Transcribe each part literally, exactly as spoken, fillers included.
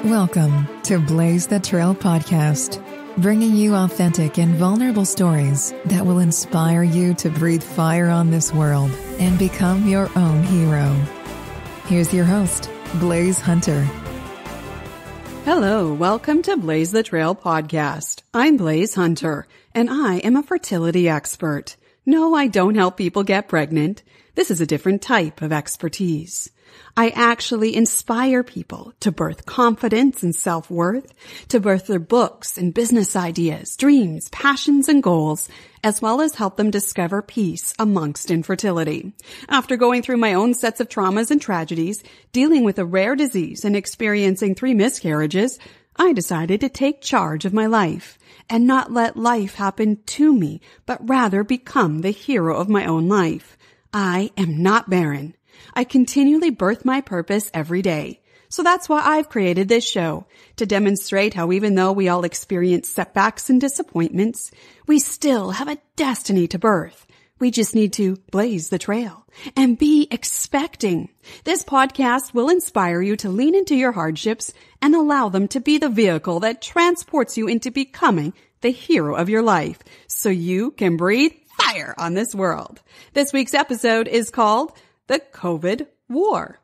Welcome to Blaise the Trail podcast, bringing you authentic and vulnerable stories that will inspire you to breathe fire on this world and become your own hero. Here's your host, Blaise Hunter. Hello, welcome to Blaise the Trail podcast. I'm Blaise Hunter, and I am a fertility expert. No, I don't help people get pregnant. This is a different type of expertise. I actually inspire people to birth confidence and self-worth, to birth their books and business ideas, dreams, passions, and goals, as well as help them discover peace amongst infertility. After going through my own sets of traumas and tragedies, dealing with a rare disease and experiencing three miscarriages, I decided to take charge of my life and not let life happen to me, but rather become the hero of my own life. I am not barren. I continually birth my purpose every day. So that's why I've created this show, to demonstrate how even though we all experience setbacks and disappointments, we still have a destiny to birth. We just need to blaze the trail and be expecting. This podcast will inspire you to lean into your hardships and allow them to be the vehicle that transports you into becoming the hero of your life so you can breathe fire on this world. This week's episode is called The COVID War.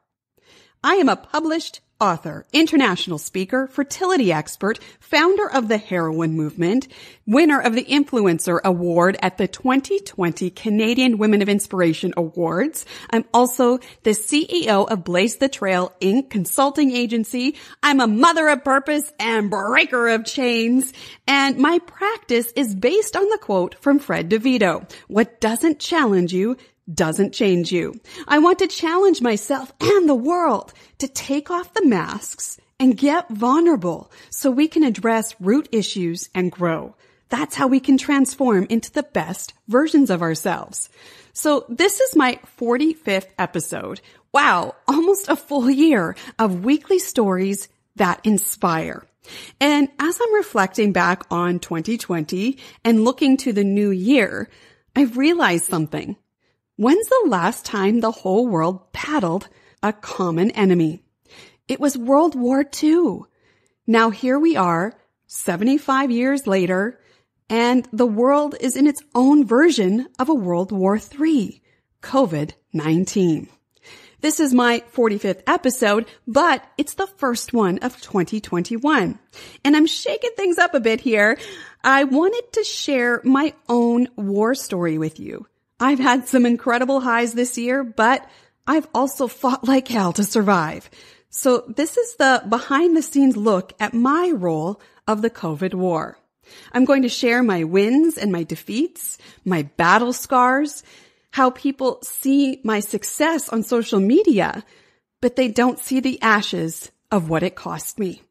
I am a published author, international speaker, fertility expert, founder of the Heroine Movement, winner of the Influencer Award at the twenty twenty Canadian Women of Inspiration Awards. I'm also the C E O of Blaise the Trail, Incorporated consulting agency. I'm a mother of purpose and breaker of chains. And my practice is based on the quote from Fred Devito: "What doesn't challenge you doesn't change you." I want to challenge myself and the world to take off the masks and get vulnerable so we can address root issues and grow. That's how we can transform into the best versions of ourselves. So this is my forty-fifth episode. Wow, almost a full year of weekly stories that inspire. And as I'm reflecting back on twenty twenty and looking to the new year, I've realized something. When's the last time the whole world battled a common enemy? It was World War Two. Now here we are, seventy-five years later, and the world is in its own version of a World War Three, COVID nineteen. This is my forty-fifth episode, but it's the first one of twenty twenty-one. And I'm shaking things up a bit here. I wanted to share my own war story with you. I've had some incredible highs this year, but I've also fought like hell to survive. So this is the behind the scenes look at my role of the COVID war. I'm going to share my wins and my defeats, my battle scars, how people see my success on social media, but they don't see the ashes of what it cost me.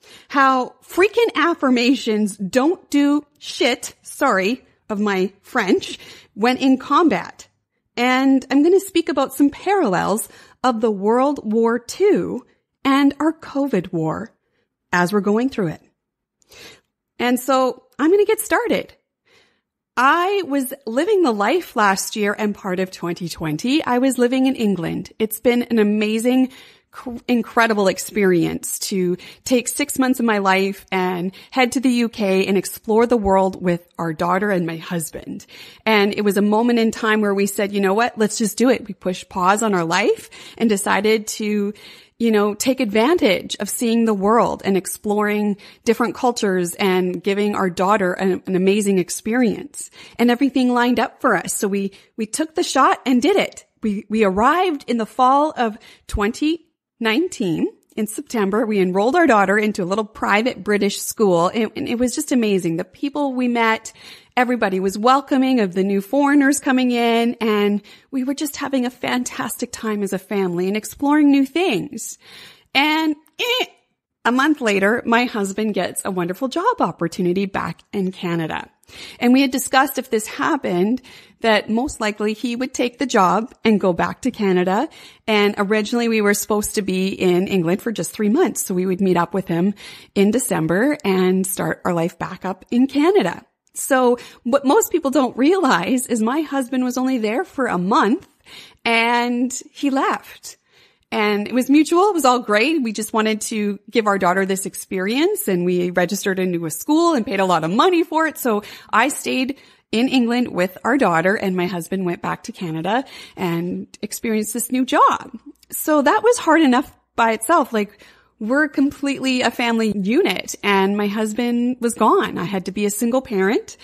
How freaking affirmations don't do shit, sorry, of my French, when in combat. And I'm going to speak about some parallels of the World War Two and our COVID war as we're going through it. And so I'm going to get started. I was living the life last year and part of twenty twenty. I was living in England. It's been an amazing incredible experience to take six months of my life and head to the U K and explore the world with our daughter and my husband. And it was a moment in time where we said, you know what, let's just do it. We pushed pause on our life and decided to, you know, take advantage of seeing the world and exploring different cultures and giving our daughter an, an amazing experience. And everything lined up for us. So we, we took the shot and did it. We, we arrived in the fall of twenty nineteen. In September, we enrolled our daughter into a little private British school, and, and it was just amazing. The people we met, everybody was welcoming of the new foreigners coming in, and we were just having a fantastic time as a family and exploring new things. And eh, a month later, my husband gets a wonderful job opportunity back in Canada. And we had discussed if this happened, that most likely he would take the job and go back to Canada. And originally we were supposed to be in England for just three months. So we would meet up with him in December and start our life back up in Canada. So what most people don't realize is my husband was only there for a month and he left. And it was mutual. It was all great. We just wanted to give our daughter this experience, and we registered into a school and paid a lot of money for it. So I stayed in England with our daughter, and my husband went back to Canada and experienced this new job. So that was hard enough by itself. Like, we're completely a family unit, and my husband was gone. I had to be a single parent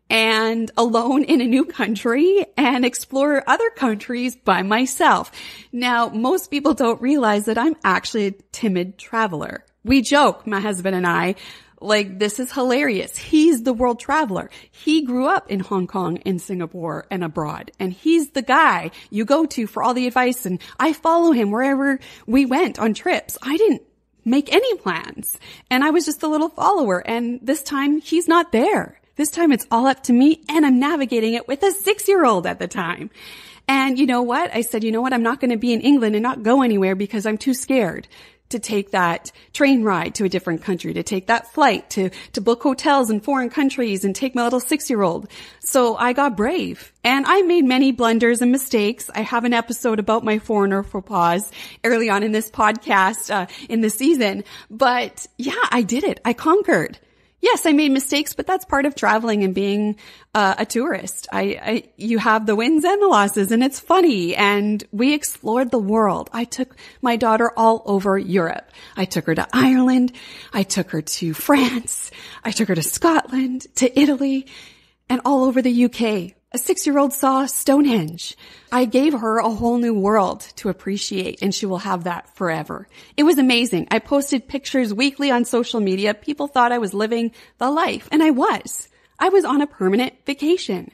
and alone in a new country and explore other countries by myself. Now, most people don't realize that I'm actually a timid traveler. We joke, my husband and I, like, this is hilarious. He's the world traveler. He grew up in Hong Kong and Singapore and abroad, and he's the guy you go to for all the advice, and I follow him wherever we went on trips. I didn't make any plans, and I was just a little follower, and this time he's not there. This time it's all up to me, and I'm navigating it with a six-year-old at the time. And you know what? I said, you know what? I'm not going to be in England and not go anywhere because I'm too scared to take that train ride to a different country, to take that flight, to, to book hotels in foreign countries and take my little six-year-old. So I got brave, and I made many blunders and mistakes. I have an episode about my foreigner faux pas early on in this podcast, uh, in the season. But yeah, I did it. I conquered. Yes, I made mistakes, but that's part of traveling and being uh, a tourist. I, I, you have the wins and the losses, and it's funny. And we explored the world. I took my daughter all over Europe. I took her to Ireland. I took her to France. I took her to Scotland, to Italy, and all over the U K. A six-year-old saw Stonehenge. I gave her a whole new world to appreciate, and she will have that forever. It was amazing. I posted pictures weekly on social media. People thought I was living the life, and I was. I was on a permanent vacation.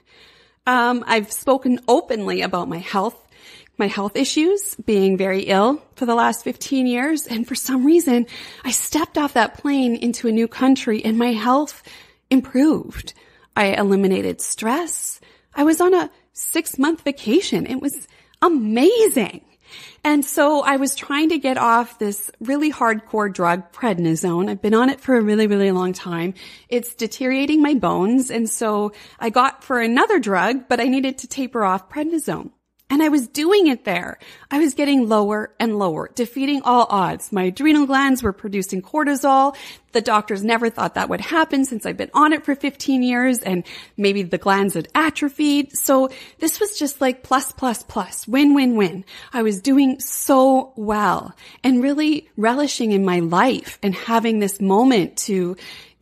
Um, I've spoken openly about my health, my health issues, being very ill for the last fifteen years, and for some reason, I stepped off that plane into a new country, and my health improved. I eliminated stress. I was on a six-month vacation. It was amazing. And so I was trying to get off this really hardcore drug, prednisone. I've been on it for a really, really long time. It's deteriorating my bones. And so I got for another drug, but I needed to taper off prednisone. And I was doing it there. I was getting lower and lower, defeating all odds. My adrenal glands were producing cortisol. The doctors never thought that would happen since I've been on it for fifteen years, and maybe the glands had atrophied. So this was just like plus, plus, plus, win, win, win. I was doing so well and really relishing in my life and having this moment to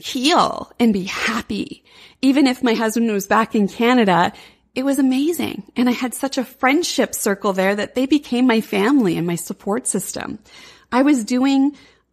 heal and be happy. Even if my husband was back in Canada, it was amazing. And I had such a friendship circle there that they became my family and my support system. I was doing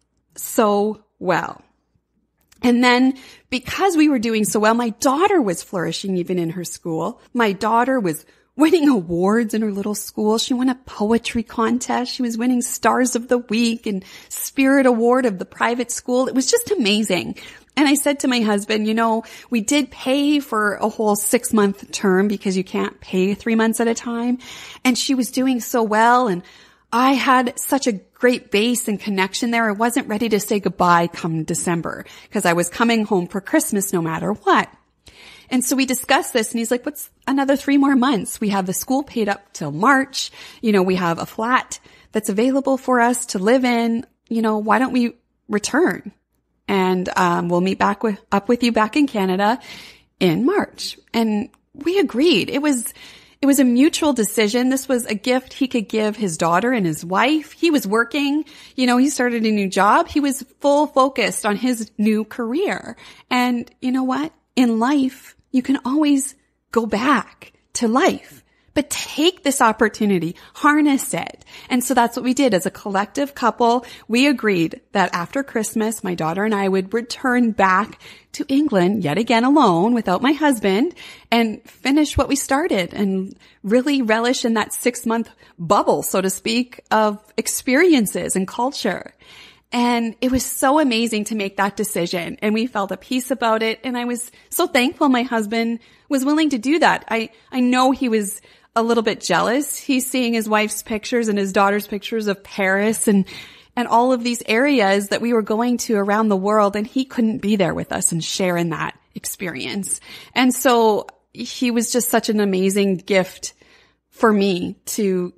so well. And then because we were doing so well, my daughter was flourishing even in her school. My daughter was winning awards in her little school. She won a poetry contest. She was winning Stars of the Week and Spirit Award of the private school. It was just amazing. And I said to my husband, you know, we did pay for a whole six month term because you can't pay three months at a time. And she was doing so well. And I had such a great base and connection there. I wasn't ready to say goodbye come December because I was coming home for Christmas no matter what. And so we discussed this, and he's like, what's another three more months? We have the school paid up till March. You know, we have a flat that's available for us to live in. You know, why don't we return? And um we'll meet back with up with you back in Canada in March. And we agreed. It was it was a mutual decision. This was a gift he could give his daughter and his wife. He was working, you know, he started a new job. He was full focused on his new career. And you know what? In life, you can always go back to life. But take this opportunity, harness it. And so that's what we did as a collective couple. We agreed that after Christmas, my daughter and I would return back to England yet again alone without my husband and finish what we started and really relish in that six month bubble, so to speak, of experiences and culture. And it was so amazing to make that decision, and we felt a peace about it. And I was so thankful my husband was willing to do that. I, I know he was a little bit jealous. He's seeing his wife's pictures and his daughter's pictures of Paris and, and all of these areas that we were going to around the world. And he couldn't be there with us and share in that experience. And so he was just such an amazing gift for me to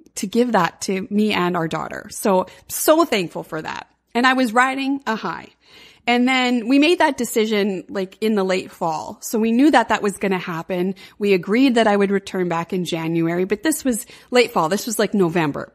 to give that to me and our daughter. So, so thankful for that. And I was riding a high. And then we made that decision like in the late fall. So we knew that that was going to happen. We agreed that I would return back in January, but this was late fall. This was like November.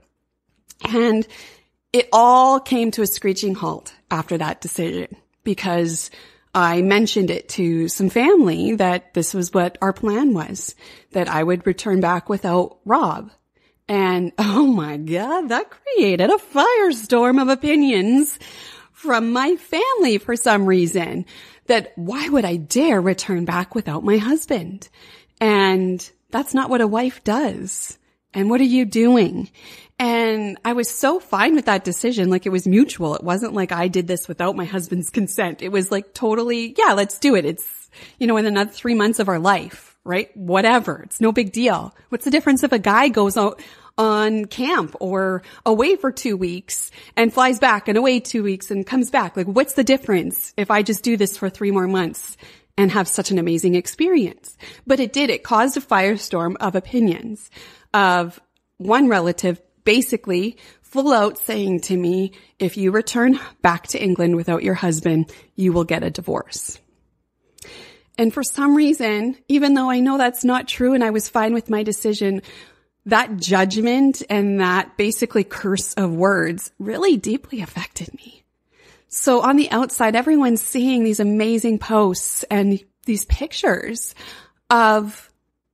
And it all came to a screeching halt after that decision because I mentioned it to some family that this was what our plan was, that I would return back without Rob. And oh my God, that created a firestorm of opinions from my family for some reason, that why would I dare return back without my husband? And that's not what a wife does. And what are you doing? And I was so fine with that decision. Like it was mutual. It wasn't like I did this without my husband's consent. It was like totally, yeah, let's do it. It's, you know, in another three months of our life, right? Whatever. It's no big deal. What's the difference if a guy goes out on camp or away for two weeks and flies back and away two weeks and comes back? Like, what's the difference if I just do this for three more months and have such an amazing experience? But it did. It caused a firestorm of opinions of one relative basically full out saying to me, if you return back to England without your husband, you will get a divorce. And for some reason, even though I know that's not true and I was fine with my decision, that judgment and that basically curse of words really deeply affected me. So on the outside, everyone's seeing these amazing posts and these pictures of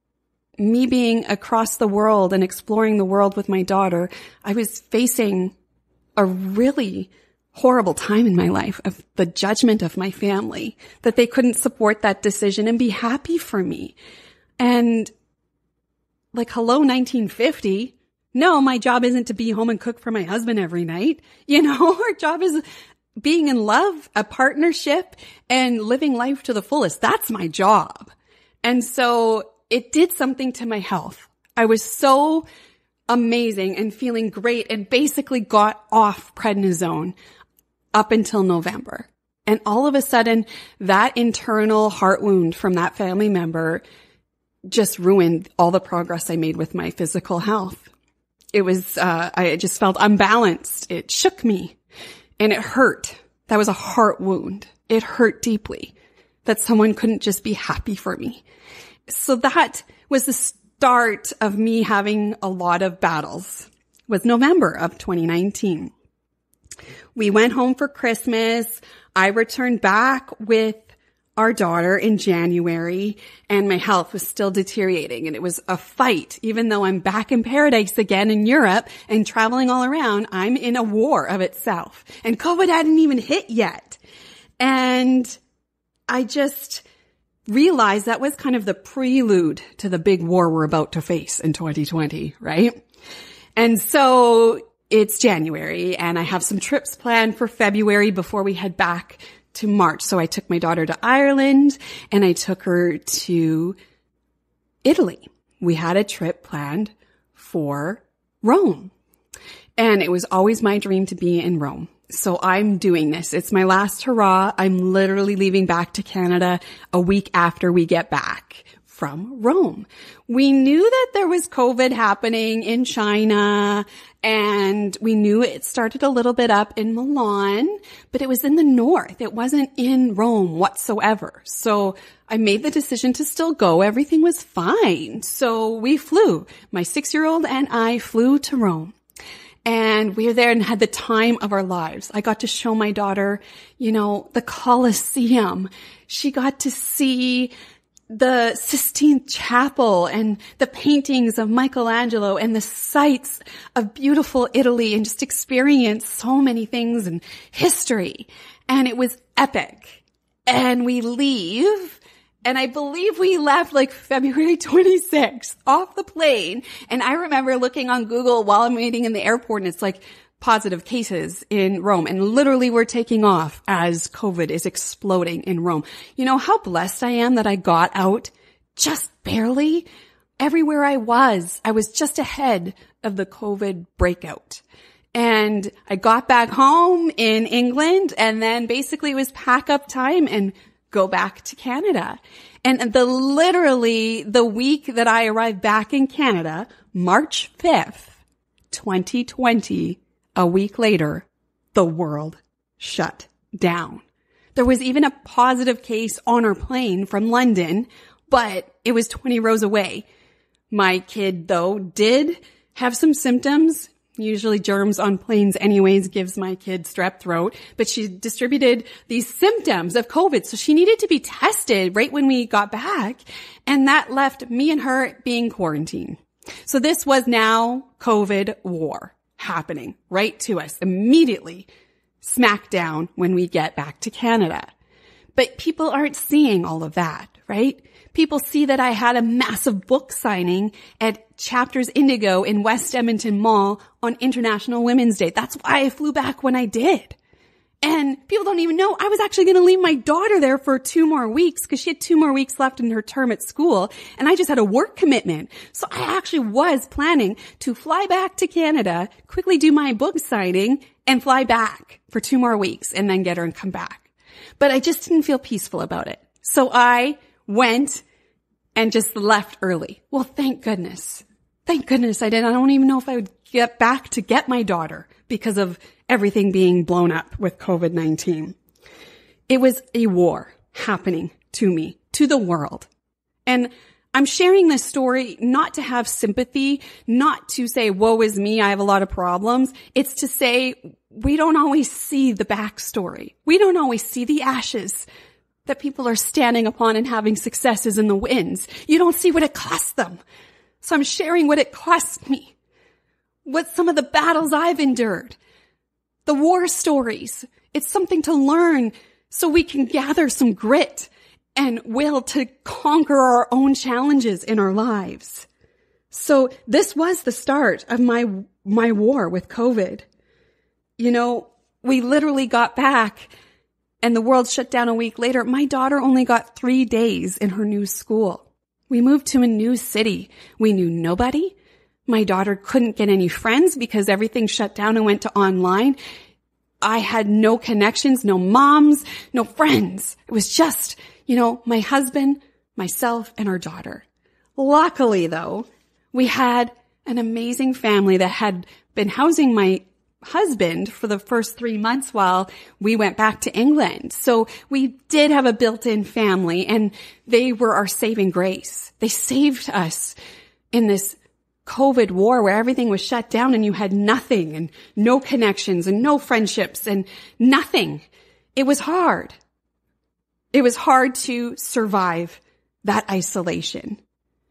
me being across the world and exploring the world with my daughter. I was facing a really horrible time in my life of the judgment of my family, that they couldn't support that decision and be happy for me. And like, hello, nineteen fifty. No, my job isn't to be home and cook for my husband every night. You know, our job is being in love, a partnership, and living life to the fullest. That's my job. And so it did something to my health. I was so amazing and feeling great and basically got off prednisone up until November. And all of a sudden, that internal heart wound from that family member just ruined all the progress I made with my physical health. It was, uh, I just felt unbalanced. It shook me and it hurt. That was a heart wound. It hurt deeply that someone couldn't just be happy for me. So that was the start of me having a lot of battles. It was November of twenty nineteen. We went home for Christmas. I returned back with our daughter in January, and my health was still deteriorating, and it was a fight. Even though I'm back in paradise again in Europe and traveling all around, I'm in a war of itself, and COVID hadn't even hit yet. And I just realized that was kind of the prelude to the big war we're about to face in twenty twenty, right? And so it's January, and I have some trips planned for February before we head back to March. So I took my daughter to Ireland and I took her to Italy. We had a trip planned for Rome, and it was always my dream to be in Rome. So I'm doing this. It's my last hurrah. I'm literally leaving back to Canada a week after we get back from Rome. We knew that there was COVID happening in China, and we knew it started a little bit up in Milan, but it was in the north. It wasn't in Rome whatsoever. So I made the decision to still go. Everything was fine. So we flew. My six-year-old and I flew to Rome. And we were there and had the time of our lives. I got to show my daughter, you know, the Colosseum. She got to see the Sistine Chapel and the paintings of Michelangelo and the sights of beautiful Italy, and just experience so many things and history. And it was epic. And we leave, and I believe we left like February twenty-sixth off the plane. And I remember looking on Google while I'm waiting in the airport, and it's like positive cases in Rome. And literally we're taking off as COVID is exploding in Rome. You know how blessed I am that I got out just barely? Everywhere I was, I was just ahead of the COVID breakout. And I got back home in England, and then basically it was pack up time and go back to Canada. And the literally the week that I arrived back in Canada, March fifth, twenty twenty, a week later, the world shut down. There was even a positive case on our plane from London, but it was twenty rows away. My kid, though, did have some symptoms. Usually germs on planes anyways gives my kid strep throat, but she distributed these symptoms of COVID. So she needed to be tested right when we got back. And that left me and her being quarantined. So this was now COVID war happening right to us immediately, smack down when we get back to Canada. But people aren't seeing all of that, right? People see that I had a massive book signing at Chapters Indigo in West Edmonton Mall on International Women's Day. That's why I flew back when I did. And people don't even know I was actually going to leave my daughter there for two more weeks because she had two more weeks left in her term at school. And I just had a work commitment. So I actually was planning to fly back to Canada, quickly do my book signing and fly back for two more weeks and then get her and come back. But I just didn't feel peaceful about it. So I went and just left early. Well, thank goodness. Thank goodness I did. I don't even know if I would get back to get my daughter because of everything being blown up with COVID nineteen. It was a war happening to me, to the world. And I'm sharing this story not to have sympathy, not to say, woe is me, I have a lot of problems. It's to say we don't always see the backstory. We don't always see the ashes that people are standing upon and having successes in the wins. You don't see what it costs them. So I'm sharing what it cost me, what some of the battles I've endured, the war stories. It's something to learn so we can gather some grit and will to conquer our own challenges in our lives. So this was the start of my, my war with COVID. You know, we literally got back and the world shut down a week later. My daughter only got three days in her new school. We moved to a new city. We knew nobody. My daughter couldn't get any friends because everything shut down and went to online. I had no connections, no moms, no friends. It was just, you know, my husband, myself, and our daughter. Luckily, though, we had an amazing family that had been housing my husband for the first three months while we went back to England. So we did have a built-in family, and they were our saving grace. They saved us in this COVID war where everything was shut down and you had nothing and no connections and no friendships and nothing. It was hard. It was hard to survive that isolation.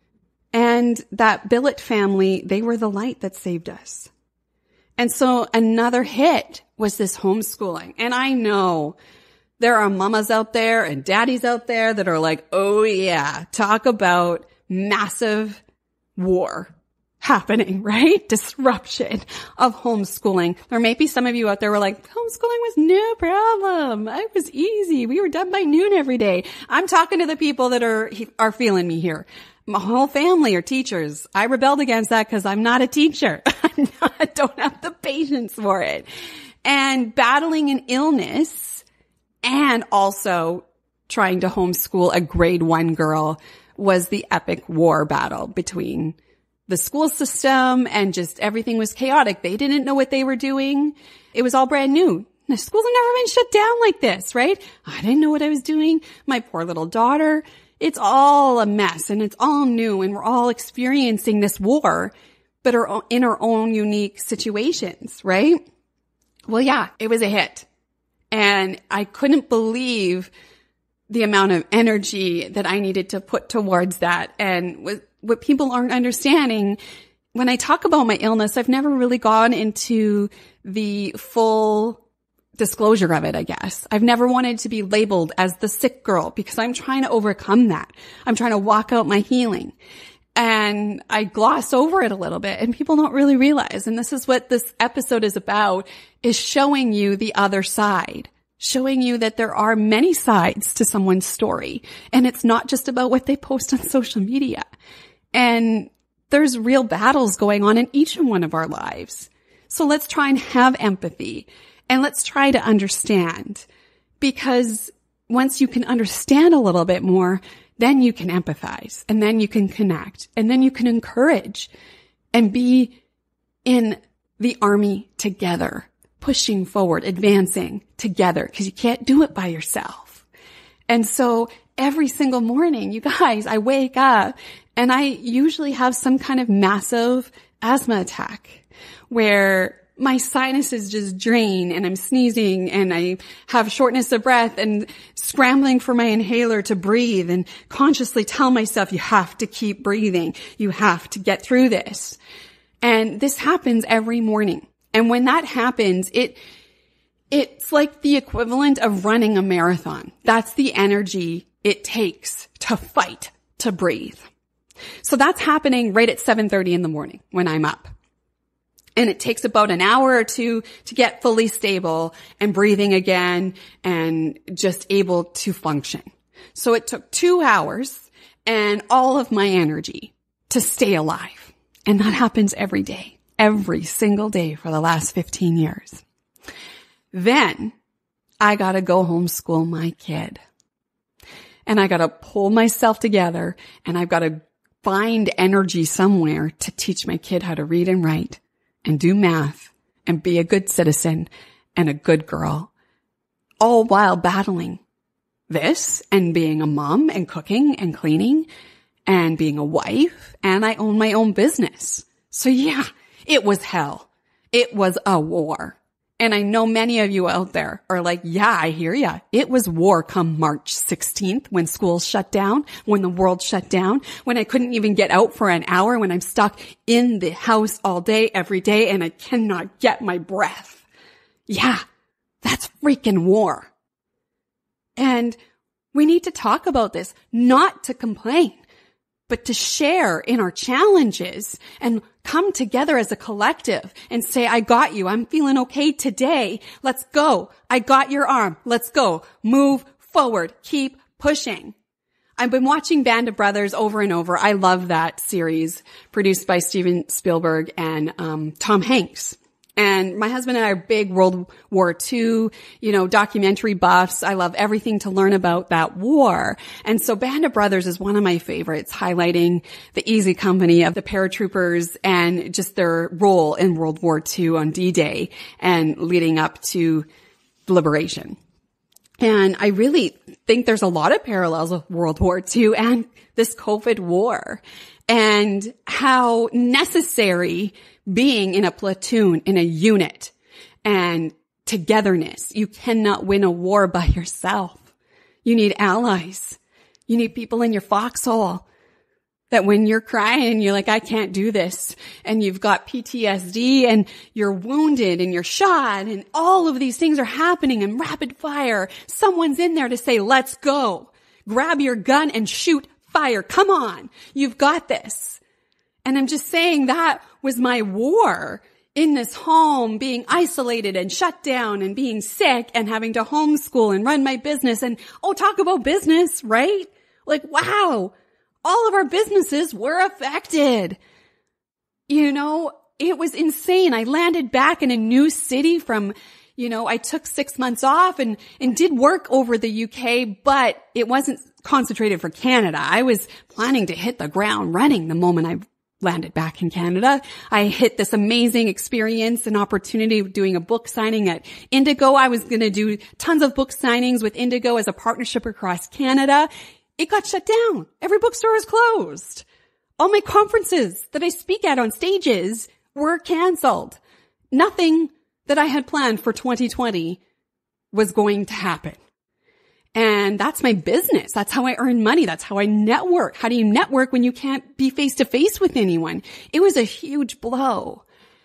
And that billet family, they were the light that saved us. And so another hit was this homeschooling. And I know there are mamas out there and daddies out there that are like, oh yeah, talk about massive war happening, right? Disruption of homeschooling. There may be some of you out there who are like, homeschooling was no problem. It was easy. We were done by noon every day. I'm talking to the people that are, are feeling me here. My whole family are teachers. I rebelled against that because I'm not a teacher. I'm not, I don't have the patience for it. And battling an illness and also trying to homeschool a grade one girl was the epic war battle between the school system and just everything was chaotic. They didn't know what they were doing. It was all brand new. The schools have never been shut down like this, right? I didn't know what I was doing. My poor little daughter. It's all a mess and it's all new and we're all experiencing this war, but are in our own unique situations, right? Well, yeah, it was a hit. And I couldn't believe the amount of energy that I needed to put towards that. And what, what people aren't understanding, when I talk about my illness, I've never really gone into the full disclosure of it, I guess. I've never wanted to be labeled as the sick girl because I'm trying to overcome that. I'm trying to walk out my healing. And I gloss over it a little bit and people don't really realize. And this is what this episode is about, is showing you the other side, showing you that there are many sides to someone's story. And it's not just about what they post on social media. And there's real battles going on in each and one of our lives. So let's try and have empathy. And let's try to understand, because once you can understand a little bit more, then you can empathize and then you can connect and then you can encourage and be in the army together, pushing forward, advancing together, because you can't do it by yourself. And so every single morning, you guys, I wake up and I usually have some kind of massive asthma attack where my sinuses just drain and I'm sneezing and I have shortness of breath and scrambling for my inhaler to breathe and consciously tell myself, you have to keep breathing. You have to get through this. And this happens every morning. And when that happens, it, it's like the equivalent of running a marathon. That's the energy it takes to fight, to breathe. So that's happening right at seven thirty in the morning when I'm up. And it takes about an hour or two to get fully stable and breathing again and just able to function. So it took two hours and all of my energy to stay alive. And that happens every day, every single day for the last fifteen years. Then I gotta go homeschool my kid. And I gotta pull myself together and I've gotta find energy somewhere to teach my kid how to read and write and do math and be a good citizen and a good girl, all while battling this and being a mom and cooking and cleaning and being a wife, and I own my own business. So yeah, it was hell. It was a war. And I know many of you out there are like, yeah, I hear ya. It was war come March sixteenth when schools shut down, when the world shut down, when I couldn't even get out for an hour, when I'm stuck in the house all day, every day, and I cannot get my breath. Yeah, that's freaking war. And we need to talk about this, not to complain, but to share in our challenges and come together as a collective and say, I got you. I'm feeling okay today. Let's go. I got your arm. Let's go. Move forward. Keep pushing. I've been watching Band of Brothers over and over. I love that series produced by Steven Spielberg and um Tom Hanks. And my husband and I are big World War Two, you know, documentary buffs. I love everything to learn about that war. And so Band of Brothers is one of my favorites, highlighting the Easy Company of the paratroopers and just their role in World War Two on D-Day and leading up to liberation. And I really think there's a lot of parallels with World War Two and this COVID war and how necessary being in a platoon, in a unit, and togetherness. You cannot win a war by yourself. You need allies. You need people in your foxhole that when you're crying, you're like, I can't do this. And you've got P T S D and you're wounded and you're shot and all of these things are happening in rapid fire. Someone's in there to say, let's go. Grab your gun and shoot fire. Come on. You've got this. And I'm just saying that was my war in this home, being isolated and shut down and being sick and having to homeschool and run my business. And oh, talk about business, right? Like, wow, all of our businesses were affected. You know, it was insane. I landed back in a new city from, you know, I took six months off and, and did work over the U K, but it wasn't concentrated for Canada. I was planning to hit the ground running the moment I landed back in Canada. I hit this amazing experience and opportunity of doing a book signing at Indigo. I was going to do tons of book signings with Indigo as a partnership across Canada. It got shut down. Every bookstore was closed. All my conferences that I speak at on stages were canceled. Nothing that I had planned for twenty twenty was going to happen. And that's my business. That's how I earn money. That's how I network. How do you network when you can't be face to face with anyone? It was a huge blow.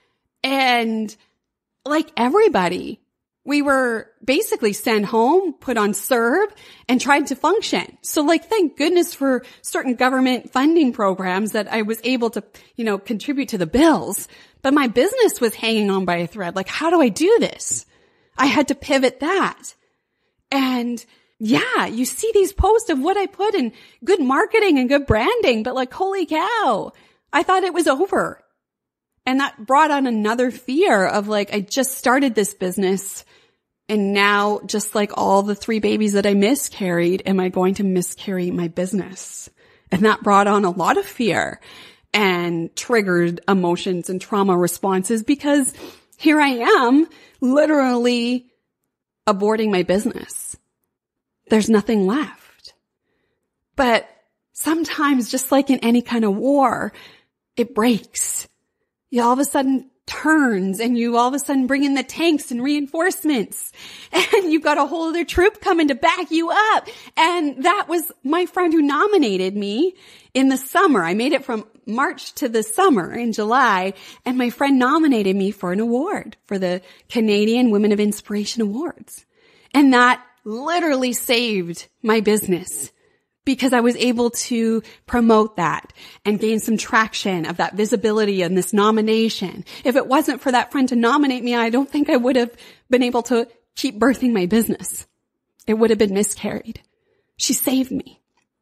And like everybody, we were basically sent home, put on C E R B, and tried to function. So like, thank goodness for certain government funding programs that I was able to, you know, contribute to the bills. But my business was hanging on by a thread. Like, how do I do this? I had to pivot that. And yeah, you see these posts of what I put in good marketing and good branding, but like, holy cow, I thought it was over. And that brought on another fear of like, I just started this business and now just like all the three babies that I miscarried, am I going to miscarry my business? And that brought on a lot of fear. and triggered emotions and trauma responses, because here I am literally aborting my business. There's nothing left. But sometimes, just like in any kind of war, it breaks. You all of a sudden turns and you all of a sudden bring in the tanks and reinforcements, and you've got a whole other troop coming to back you up. And that was my friend who nominated me in the summer. I made it from March to the summer in July, and my friend nominated me for an award for the Canadian Women of Inspiration Awards. And that literally saved my business, because I was able to promote that and gain some traction of that visibility and this nomination. If it wasn't for that friend to nominate me, I don't think I would have been able to keep birthing my business. It would have been miscarried. She saved me.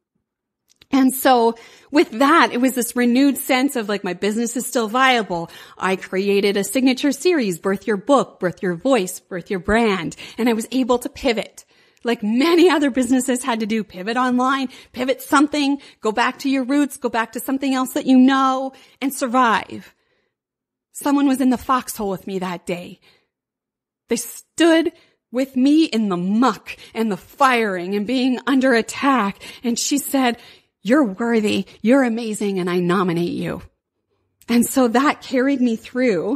And so with that, it was this renewed sense of like, my business is still viable. I created a signature series, Birth Your Book, Birth Your Voice, Birth Your Brand. And I was able to pivot. Like many other businesses had to do, pivot online, pivot something, go back to your roots, go back to something else that you know, and survive. Someone was in the foxhole with me that day. They stood with me in the muck and the firing and being under attack. And she said, "You're worthy, you're amazing, and I nominate you." And so that carried me through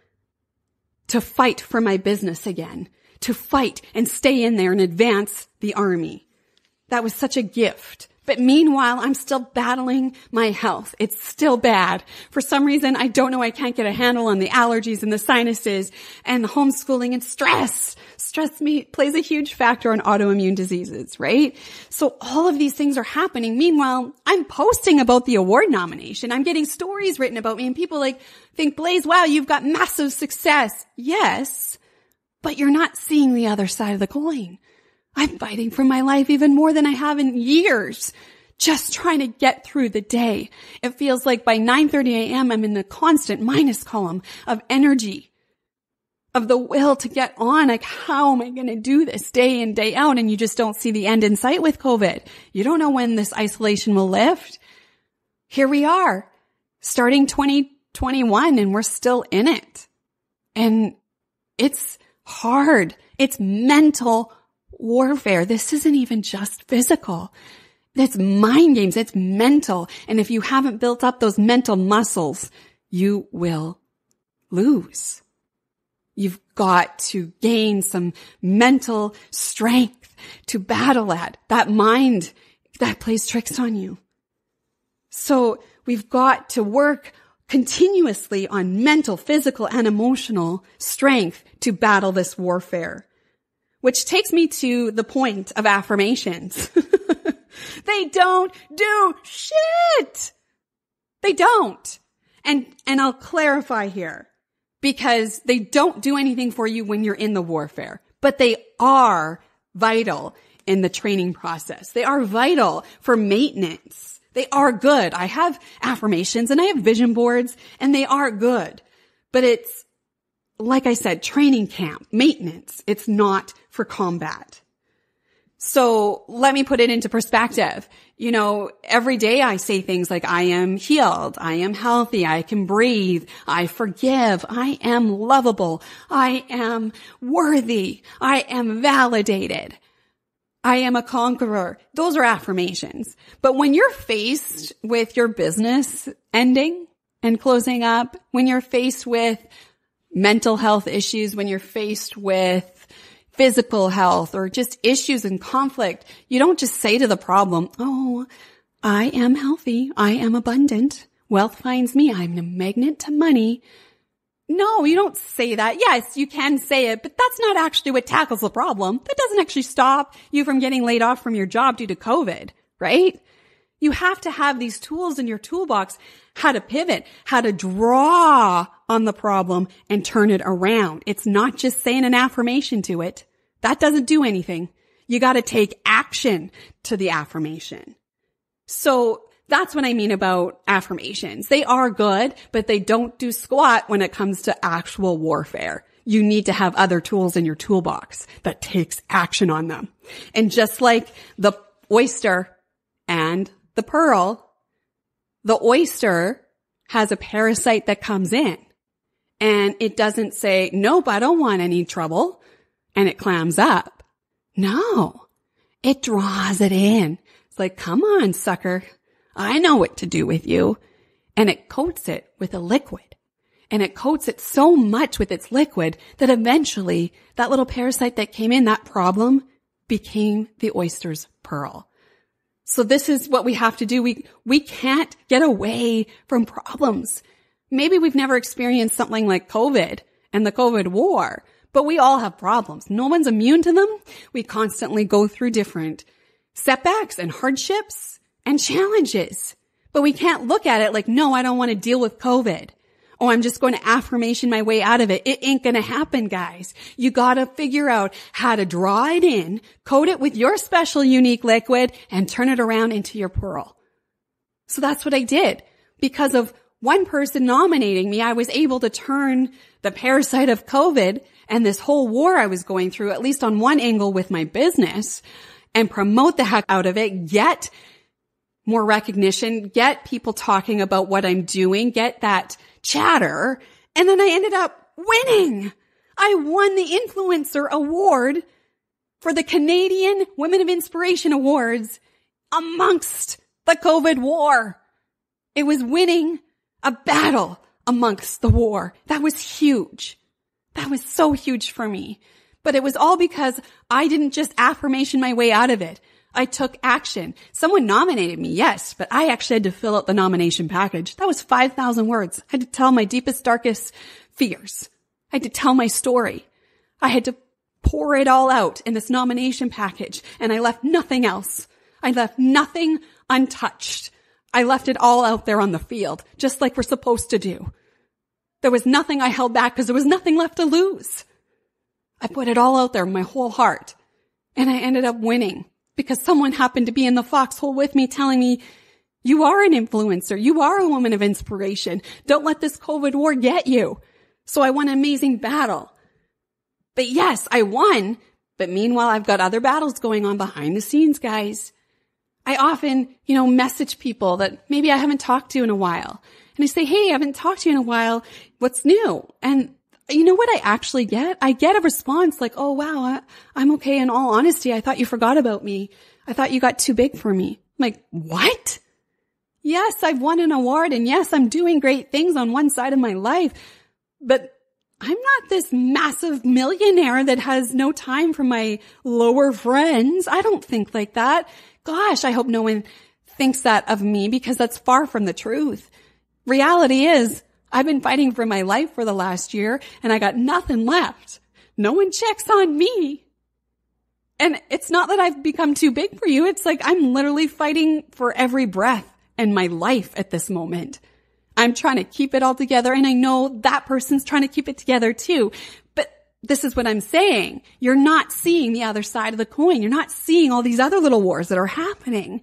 to fight for my business again. To fight and stay in there and advance the army. That was such a gift. But meanwhile, I'm still battling my health. It's still bad. For some reason, I don't know, I can't get a handle on the allergies and the sinuses and the homeschooling and stress. Stress me plays a huge factor on autoimmune diseases, right? So all of these things are happening. Meanwhile, I'm posting about the award nomination. I'm getting stories written about me, and people like think, "Blaise, wow, you've got massive success." Yes. But you're not seeing the other side of the coin. I'm fighting for my life even more than I have in years, just trying to get through the day. It feels like by nine thirty a.m. I'm in the constant minus column of energy, of the will to get on. Like, how am I going to do this day in, day out? And you just don't see the end in sight with COVID. You don't know when this isolation will lift. Here we are, starting twenty twenty-one, and we're still in it. And it's hard. It's mental warfare. This isn't even just physical. It's mind games. It's mental. And if you haven't built up those mental muscles, you will lose. You've got to gain some mental strength to battle at that mind that plays tricks on you. So we've got to work continuously on mental, physical, and emotional strength to battle this warfare. Which takes me to the point of affirmations. They don't do shit. They don't. And, and I'll clarify here, because they don't do anything for you when you're in the warfare, but they are vital in the training process. They are vital for maintenance. They are good. I have affirmations and I have vision boards, and they are good. But it's, like I said, training camp, maintenance. It's not for combat. So let me put it into perspective. You know, every day I say things like, I am healed, I am healthy, I can breathe, I forgive, I am lovable, I am worthy, I am validated. I am a conqueror. Those are affirmations. But when you're faced with your business ending and closing up, when you're faced with mental health issues, when you're faced with physical health or just issues and conflict, you don't just say to the problem, "Oh, I am healthy. I am abundant. Wealth finds me. I'm a magnet to money." No, you don't say that. Yes, you can say it, but that's not actually what tackles the problem. That doesn't actually stop you from getting laid off from your job due to COVID, right? You have to have these tools in your toolbox, how to pivot, how to draw on the problem and turn it around. It's not just saying an affirmation to it. That doesn't do anything. You got to take action to the affirmation. So that's what I mean about affirmations. They are good, but they don't do squat when it comes to actual warfare. You need to have other tools in your toolbox that takes action on them. And just like the oyster and the pearl, the oyster has a parasite that comes in and it doesn't say, nope, I don't want any trouble, and it clams up. No, it draws it in. It's like, come on, sucker. I know what to do with you. And it coats it with a liquid. And it coats it so much with its liquid that eventually that little parasite that came in, that problem, became the oyster's pearl. So this is what we have to do. We, we can't get away from problems. Maybe we've never experienced something like COVID and the COVID war, but we all have problems. No one's immune to them. We constantly go through different setbacks and hardships and challenges, but we can't look at it like, no, I don't want to deal with COVID. Oh, I'm just going to affirmation my way out of it. It ain't going to happen, guys. You got to figure out how to draw it in, coat it with your special unique liquid, and turn it around into your pearl. So that's what I did. Because of one person nominating me, I was able to turn the parasite of COVID and this whole war I was going through, at least on one angle with my business, and promote the heck out of it, get more recognition, get people talking about what I'm doing, get that chatter, and then I ended up winning. I won the Influencer Award for the Canadian Women of Inspiration Awards amongst the COVID war. It was winning a battle amongst the war. That was huge. That was so huge for me. But it was all because I didn't just affirmation my way out of it. I took action. Someone nominated me, yes, but I actually had to fill out the nomination package. That was five thousand words. I had to tell my deepest, darkest fears. I had to tell my story. I had to pour it all out in this nomination package, and I left nothing else. I left nothing untouched. I left it all out there on the field, just like we're supposed to do. There was nothing I held back because there was nothing left to lose. I put it all out there, my whole heart, and I ended up winning. Because someone happened to be in the foxhole with me telling me, you are an influencer. You are a woman of inspiration. Don't let this COVID war get you. So I won an amazing battle. But yes, I won. But meanwhile, I've got other battles going on behind the scenes, guys. I often, you know, message people that maybe I haven't talked to in a while. And I say, hey, I haven't talked to you in a while. What's new? And you know what I actually get? I get a response like, oh, wow, I, I'm okay. In all honesty, I thought you forgot about me. I thought you got too big for me. I'm like, what? Yes, I've won an award, and yes, I'm doing great things on one side of my life, but I'm not this massive millionaire that has no time for my lower friends. I don't think like that. Gosh, I hope no one thinks that of me, because that's far from the truth. Reality is, I've been fighting for my life for the last year, and I got nothing left. No one checks on me. And it's not that I've become too big for you. It's like I'm literally fighting for every breath in my life at this moment. I'm trying to keep it all together, and I know that person's trying to keep it together too. But this is what I'm saying. You're not seeing the other side of the coin. You're not seeing all these other little wars that are happening.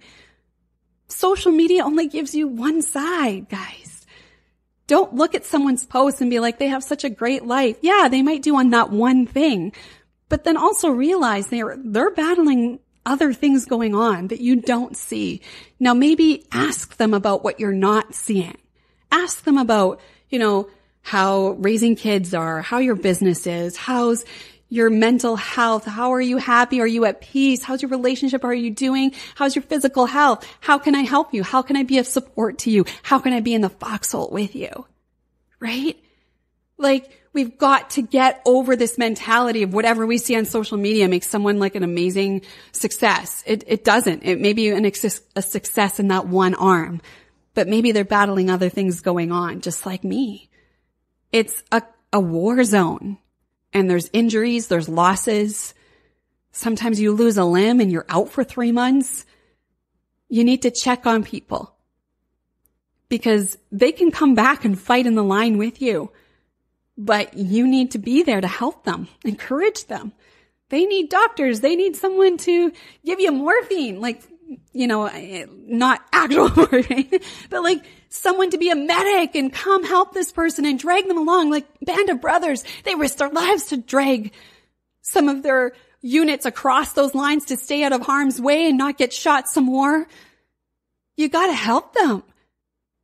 Social media only gives you one side, guys. Don't look at someone's post and be like, they have such a great life. Yeah, they might do on that one thing, but then also realize they're, they're battling other things going on that you don't see. Now, maybe ask them about what you're not seeing. Ask them about, you know, how raising kids are, how your business is, how's your mental health, how are you happy, are you at peace, how's your relationship, are you doing, how's your physical health, how can I help you, how can I be of support to you, how can I be in the foxhole with you, right? Like, we've got to get over this mentality of whatever we see on social media makes someone like an amazing success. It, it doesn't. It may be an ex- a success in that one arm, but maybe they're battling other things going on, just like me. It's a, a war zone. And there's injuries, there's losses. Sometimes you lose a limb and you're out for three months. You need to check on people because they can come back and fight in the line with you, but you need to be there to help them, encourage them. They need doctors. They need someone to give you morphine, like, you know, not actual morphine, but like someone to be a medic and come help this person and drag them along, like Band of Brothers. They risked their lives to drag some of their units across those lines to stay out of harm's way and not get shot some more. You gotta help them.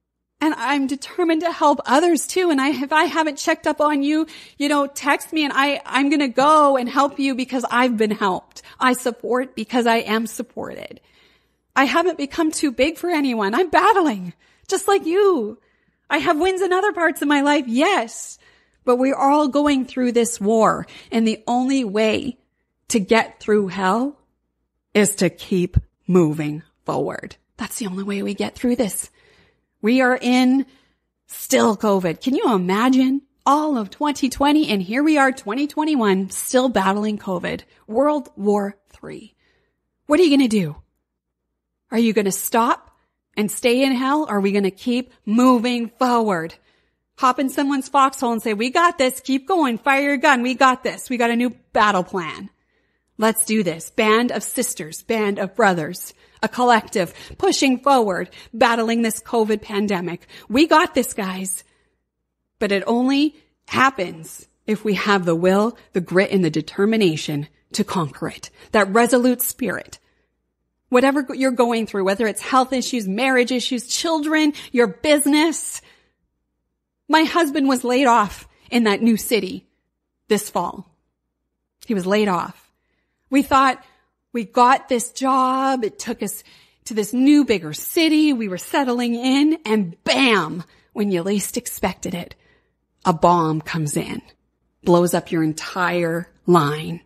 And I'm determined to help others too. And I, if I haven't checked up on you, you know, text me and I, I'm going to go and help you because I've been helped. I support because I am supported. I haven't become too big for anyone. I'm battling just like you. I have wins in other parts of my life. Yes, but we're all going through this war. And the only way to get through hell is to keep moving forward. That's the only way we get through this. We are in still COVID. Can you imagine all of twenty twenty? And here we are, twenty twenty-one, still battling COVID. World War Three. What are you going to do? Are you going to stop and stay in hell? Or are we going to keep moving forward? Hop in someone's foxhole and say, we got this. Keep going. Fire your gun. We got this. We got a new battle plan. Let's do this. Band of sisters, band of brothers. A collective pushing forward, battling this COVID pandemic. We got this, guys. But it only happens if we have the will, the grit, and the determination to conquer it. That resolute spirit. Whatever you're going through, whether it's health issues, marriage issues, children, your business. My husband was laid off in that new city this fall. He was laid off. We thought, we got this job. It took us to this new, bigger city. We were settling in and bam, when you least expected it, a bomb comes in, blows up your entire line.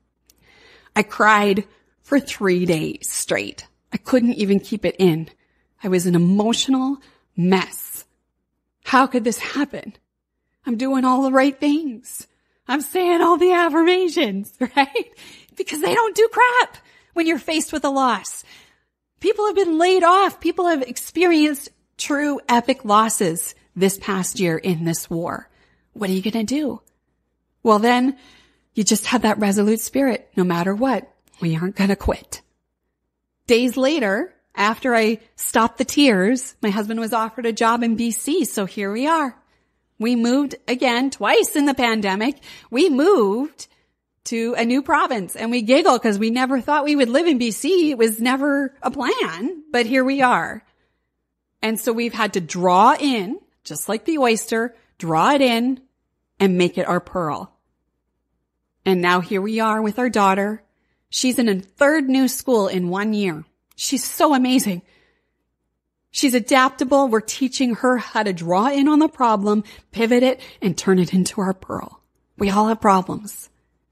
I cried for three days straight. I couldn't even keep it in. I was an emotional mess. How could this happen? I'm doing all the right things. I'm saying all the affirmations, right? Because they don't do crap when you're faced with a loss. People have been laid off. People have experienced true epic losses this past year in this war. What are you going to do? Well, then you just have that resolute spirit. No matter what, we aren't going to quit. Days later, after I stopped the tears, my husband was offered a job in B C. So here we are. We moved again twice in the pandemic. We moved to a new province and we giggle because we never thought we would live in B C. It was never a plan, but here we are. And so we've had to draw in, just like the oyster, draw it in and make it our pearl. And now here we are with our daughter. She's in a third new school in one year. She's so amazing. She's adaptable. We're teaching her how to draw in on the problem, pivot it, and turn it into our pearl. We all have problems,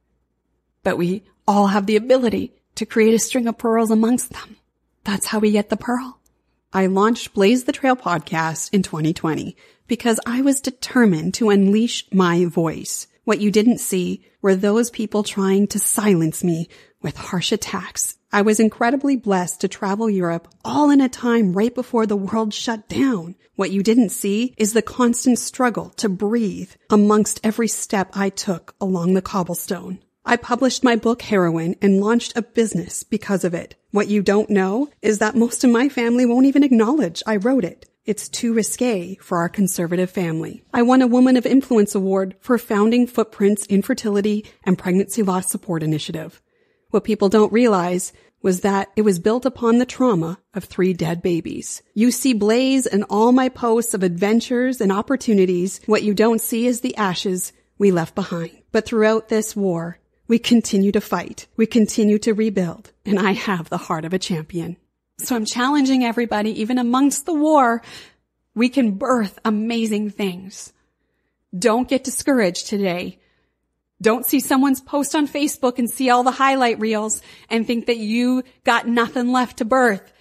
but we all have the ability to create a string of pearls amongst them. That's how we get the pearl. I launched Blaise the Trail podcast in twenty twenty because I was determined to unleash my voice. What you didn't see were those people trying to silence me with harsh attacks. I was incredibly blessed to travel Europe all in a time right before the world shut down. What you didn't see is the constant struggle to breathe amongst every step I took along the cobblestone. I published my book Heroine and launched a business because of it. What you don't know is that most of my family won't even acknowledge I wrote it. It's too risque for our conservative family. I won a Woman of Influence Award for founding Footprints Infertility and Pregnancy Loss Support Initiative. What people don't realize was that it was built upon the trauma of three dead babies. You see Blaise and all my posts of adventures and opportunities. What you don't see is the ashes we left behind. But throughout this war, we continue to fight. We continue to rebuild. And I have the heart of a champion. So I'm challenging everybody, even amongst the war, we can birth amazing things. Don't get discouraged today. Don't see someone's post on Facebook and see all the highlight reels and think that you got nothing left to birth.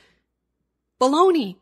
Baloney.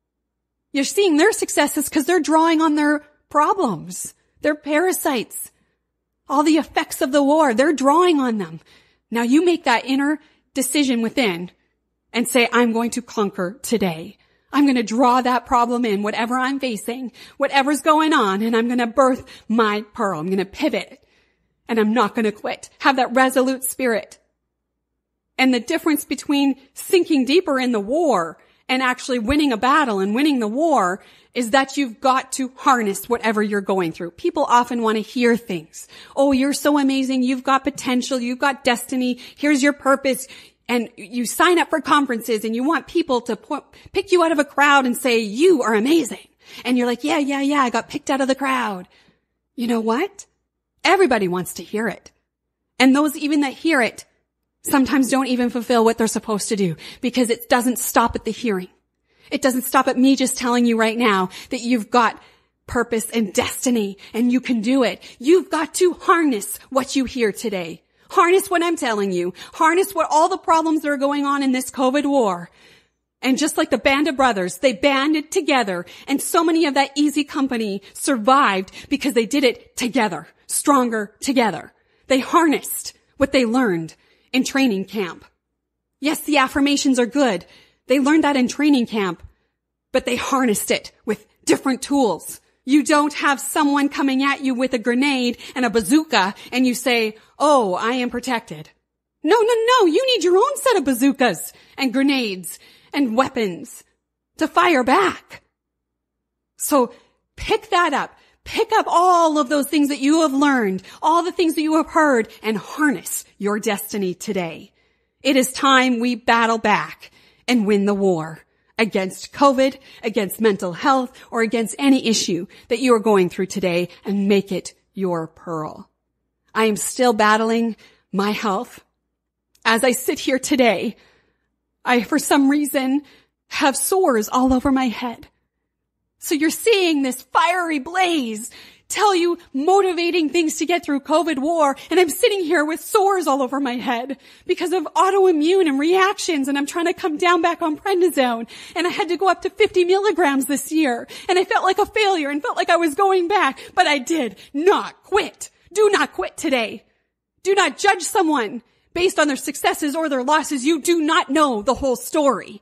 You're seeing their successes because they're drawing on their problems, their parasites, all the effects of the war. They're drawing on them. Now you make that inner decision within and say, I'm going to conquer today. I'm going to draw that problem in, whatever I'm facing, whatever's going on, and I'm going to birth my pearl. I'm going to pivot. And I'm not going to quit. Have that resolute spirit. And the difference between sinking deeper in the war and actually winning a battle and winning the war is that you've got to harness whatever you're going through. People often want to hear things. Oh, you're so amazing. You've got potential. You've got destiny. Here's your purpose. And you sign up for conferences and you want people to po- pick you out of a crowd and say, you are amazing. And you're like, yeah, yeah, yeah, I got picked out of the crowd. You know what? Everybody wants to hear it. And those even that hear it sometimes don't even fulfill what they're supposed to do because it doesn't stop at the hearing. It doesn't stop at me just telling you right now that you've got purpose and destiny and you can do it. You've got to harness what you hear today. Harness what I'm telling you. Harness what all the problems that are going on in this COVID war. And just like the band of brothers, they banded together and so many of that easy company survived because they did it together, stronger together. They harnessed what they learned in training camp. Yes, the affirmations are good. They learned that in training camp, but they harnessed it with different tools. You don't have someone coming at you with a grenade and a bazooka and you say, oh, I am protected. No, no, no. You need your own set of bazookas and grenades and weapons to fire back. So pick that up. Pick up all of those things that you have learned, all the things that you have heard, and harness your destiny today. It is time we battle back and win the war against COVID, against mental health, or against any issue that you are going through today and make it your pearl. I am still battling my health. As I sit here today, I, for some reason, have sores all over my head. So you're seeing this fiery Blaise tell you motivating things to get through COVID war, and I'm sitting here with sores all over my head because of autoimmune and reactions, and I'm trying to come down back on prednisone, and I had to go up to fifty milligrams this year, and I felt like a failure and felt like I was going back, but I did not quit. Do not quit today. Do not judge someone based on their successes or their losses. You do not know the whole story.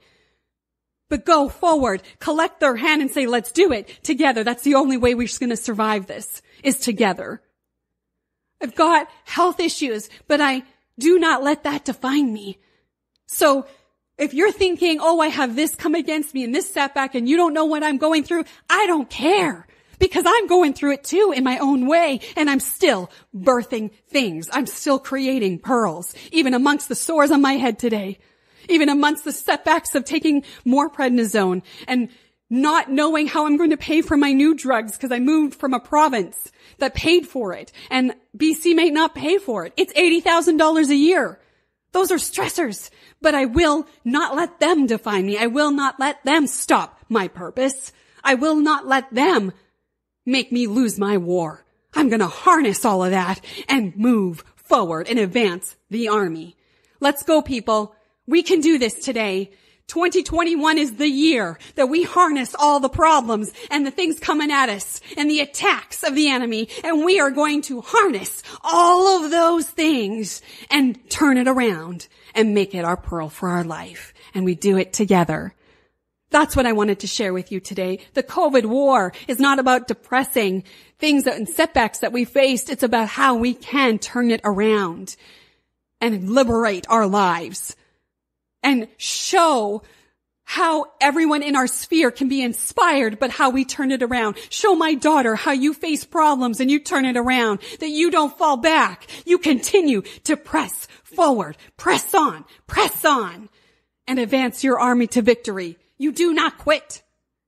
But go forward, collect their hand and say, let's do it together. That's the only way we're going to survive this, is together. I've got health issues, but I do not let that define me. So if you're thinking, oh, I have this come against me and this setback and you don't know what I'm going through, I don't care. Because I'm going through it too in my own way, and I'm still birthing things. I'm still creating pearls, even amongst the sores on my head today. Even amongst the setbacks of taking more prednisone and not knowing how I'm going to pay for my new drugs because I moved from a province that paid for it and B C may not pay for it. It's eighty thousand dollars a year. Those are stressors, but I will not let them define me. I will not let them stop my purpose. I will not let them make me lose my war. I'm going to harness all of that and move forward and advance the army. Let's go, people. We can do this today. twenty twenty-one is the year that we harness all the problems and the things coming at us and the attacks of the enemy. And we are going to harness all of those things and turn it around and make it our pearl for our life. And we do it together. That's what I wanted to share with you today. The COVID war is not about depressing things and setbacks that we faced. It's about how we can turn it around and liberate our lives. And show how everyone in our sphere can be inspired, but how we turn it around. Show my daughter how you face problems and you turn it around, that you don't fall back. You continue to press forward, press on, press on, and advance your army to victory. You do not quit.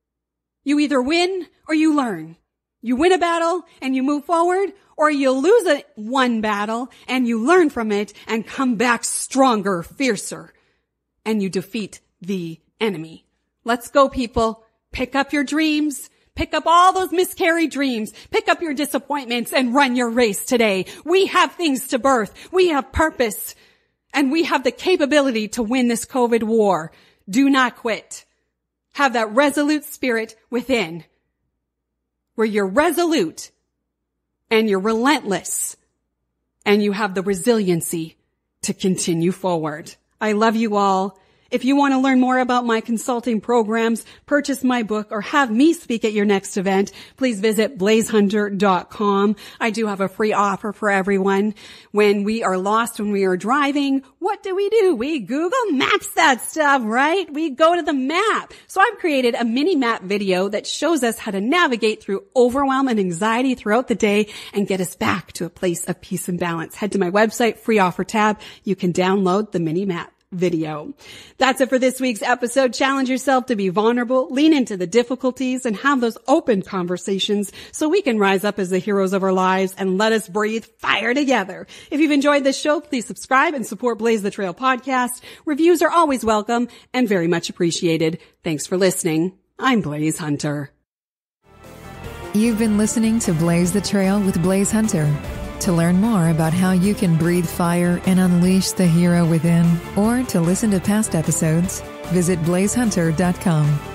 You either win or you learn. You win a battle and you move forward, or you lose a one battle and you learn from it and come back stronger, fiercer. And you defeat the enemy. Let's go, people. Pick up your dreams. Pick up all those miscarried dreams. Pick up your disappointments and run your race today. We have things to birth. We have purpose. And we have the capability to win this COVID war. Do not quit. Have that resolute spirit within, where you're resolute and you're relentless and you have the resiliency to continue forward. I love you all. If you want to learn more about my consulting programs, purchase my book, or have me speak at your next event, please visit blaise hunter dot com. I do have a free offer for everyone. When we are lost, when we are driving, what do we do? We Google Maps that stuff, right? We go to the map. So I've created a mini map video that shows us how to navigate through overwhelm and anxiety throughout the day and get us back to a place of peace and balance. Head to my website, free offer tab. You can download the mini map video. That's it for this week's episode. Challenge yourself to be vulnerable, lean into the difficulties, and have those open conversations so we can rise up as the heroes of our lives and let us breathe fire together. If you've enjoyed this show, please subscribe and support Blaise the Trail podcast. Reviews are always welcome and very much appreciated. Thanks for listening. I'm Blaise Hunter. You've been listening to Blaise the Trail with Blaise Hunter. To learn more about how you can breathe fire and unleash the hero within, or to listen to past episodes, visit blaise hunter dot com.